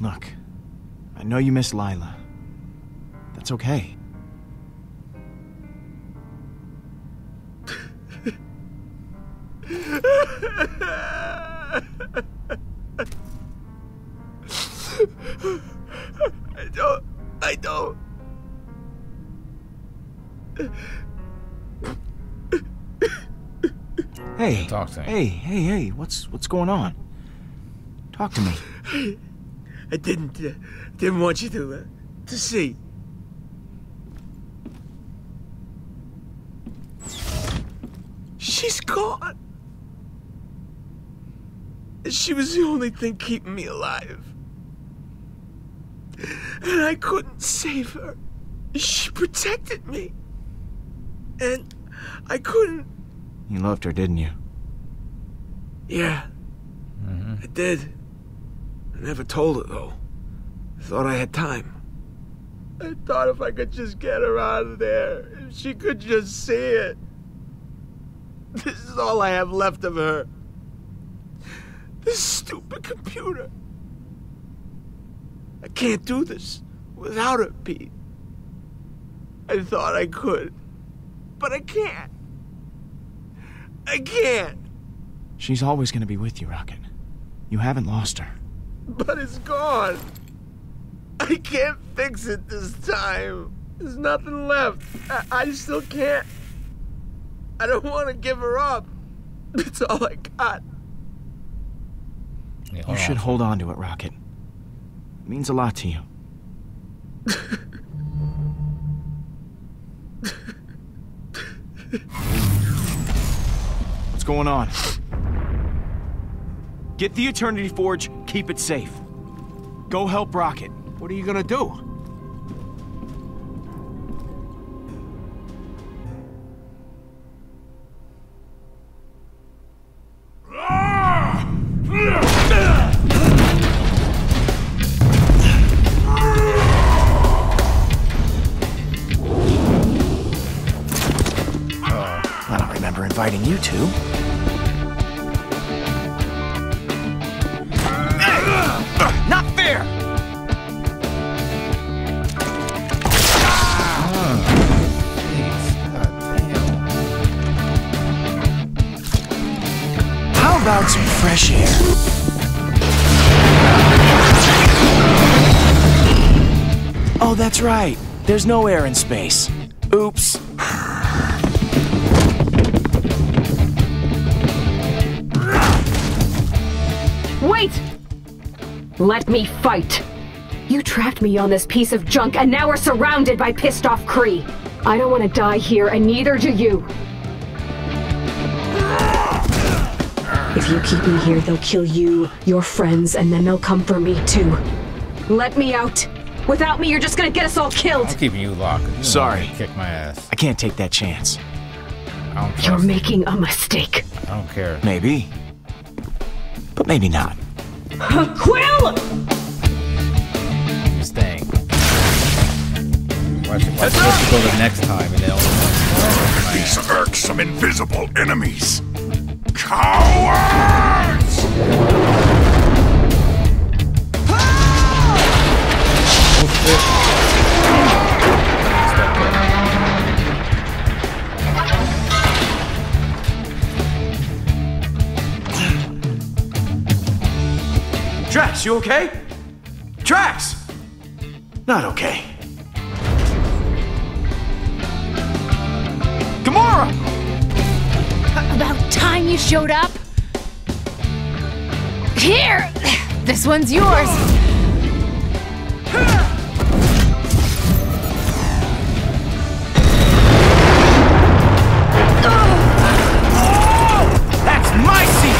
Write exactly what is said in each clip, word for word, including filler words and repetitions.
Look, I know you miss Lila. That's okay. I don't... I don't... Hey, Talk to me. hey, hey, hey, what's what's going on? Talk to me. I didn't... Uh, didn't want you to... Uh, to see. She's gone. She was the only thing keeping me alive. And I couldn't save her. She protected me. And I couldn't... You loved her, didn't you? Yeah. Mm-hmm. I did. I never told her, though. I thought I had time. I thought if I could just get her out of there, if she could just see it. This is all I have left of her. This stupid computer. I can't do this without her, Pete. I thought I could, but I can't. I can't. She's always gonna be with you, Rocket. You haven't lost her. But it's gone. I can't fix it this time. There's nothing left. I, I still can't. I don't want to give her up. It's all I got. Yeah, You hold should on. hold on to it, Rocket. It means a lot to you. What's going on? Get the Eternity Forge, keep it safe. Go help Rocket. What are you gonna do? I don't remember inviting you to. Not fair! How about some fresh air? Oh, that's right. There's no air in space. Oops. Wait! Let me fight! You trapped me on this piece of junk, and now we're surrounded by pissed-off Kree. I don't want to die here, and neither do you. If you keep me here, they'll kill you, your friends, and then they'll come for me, too. Let me out! Without me, you're just gonna get us all killed! I'm keeping you locked. You Sorry. Kick my ass. I can't take that chance. I don't You're trust you. making a mistake. I don't care. Maybe. But maybe not. Quill! You're staying. Why should, why should we go the next time and they'll... Oh, These irksome invisible enemies. Cowards! Drax, you okay? Drax! Not okay. Gamora! About time you showed up. Here! This one's yours. That's my seat!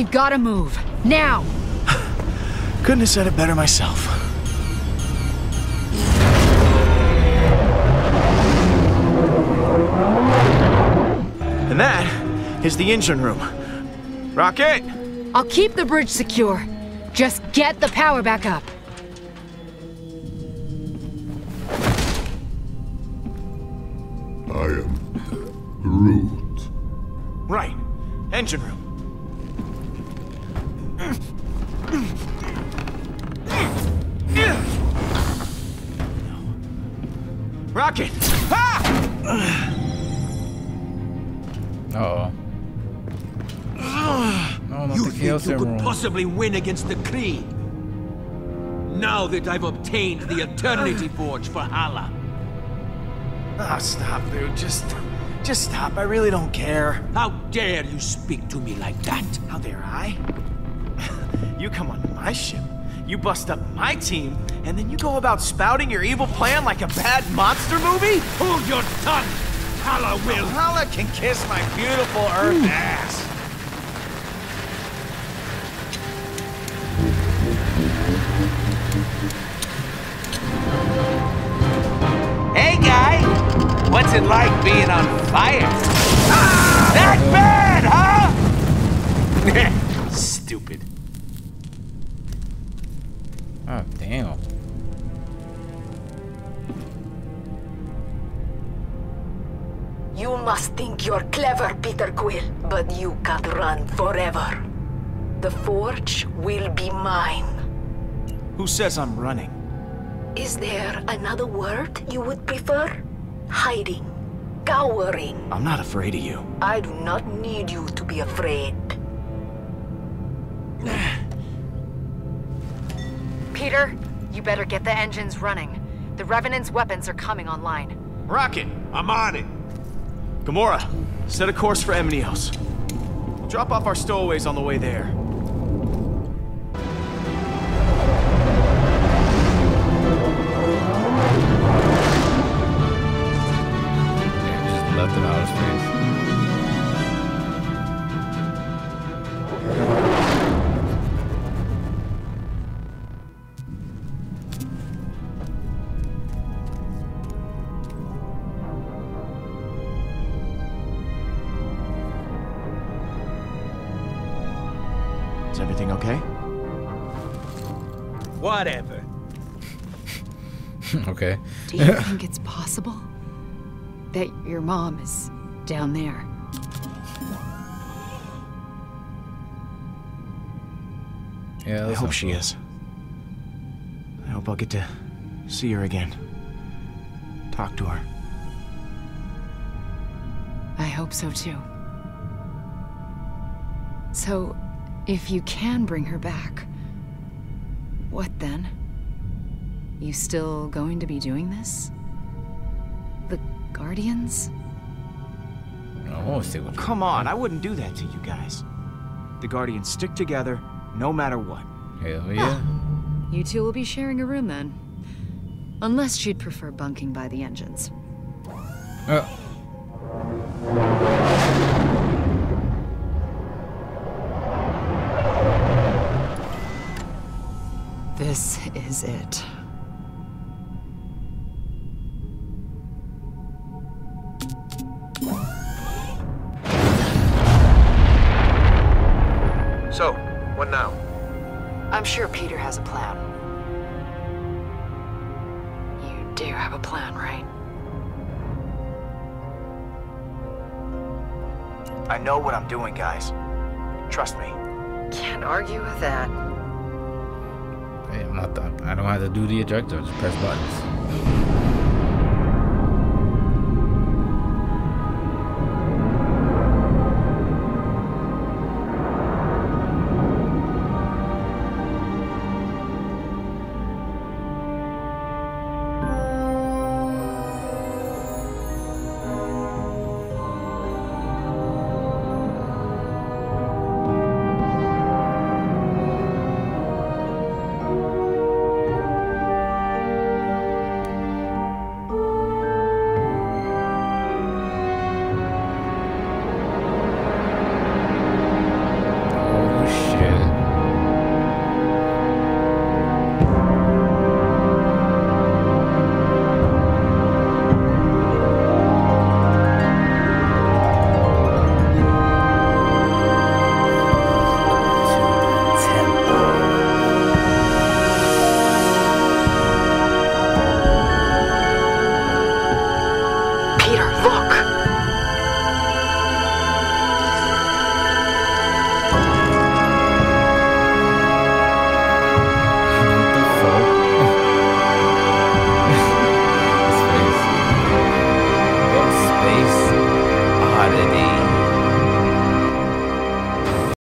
gotta move. Now! Couldn't have said it better myself. And that is the engine room. Rocket! I'll keep the bridge secure. Just get the power back up. I am Groot. Right. Engine room. Rocket! Ah! Uh-oh. No, not You the think chaos you could emerald. possibly win against the Kree? Now that I've obtained the Eternity Forge for Hala. Oh, stop, dude. Just... Just stop. I really don't care. How dare you speak to me like that? How dare I? You come on my ship, you bust up my team, and then you go about spouting your evil plan like a bad monster movie? Hold your tongue! Hala will! Hala can kiss my beautiful Earth ass. Hey, guy! What's it like being on fire? Ah! That bad, huh? Stupid. Oh, damn. You must think you're clever, Peter Quill, but you can't run forever. The Forge will be mine. Who says I'm running? Is there another word you would prefer? Hiding. Cowering. I'm not afraid of you. I do not need you to be afraid. Peter, you better get the engines running. The Revenant's weapons are coming online. Rocket! I'm on it! Gamora, set a course for Emnios. We'll drop off our stowaways on the way there. Yeah, just left him out of space. Is everything okay? Whatever. Okay. Do you think it's possible that your mom is down there? Yeah, I that's hope not she cool. is. I hope I'll get to see her again. Talk to her. I hope so too. So, if you can bring her back, what then? You still going to be doing this? The Guardians? I won't stay with you. Come on, I wouldn't do that to you guys. The Guardians stick together, no matter what. Hell yeah. You two will be sharing a room then. Unless she'd prefer bunking by the engines. Oh. This is it. So, what now? I'm sure Peter has a plan. You do have a plan, right? I know what I'm doing, guys. Trust me. Can't argue with that. Hey, I'm not. I don't have to do the ejector. Just press buttons.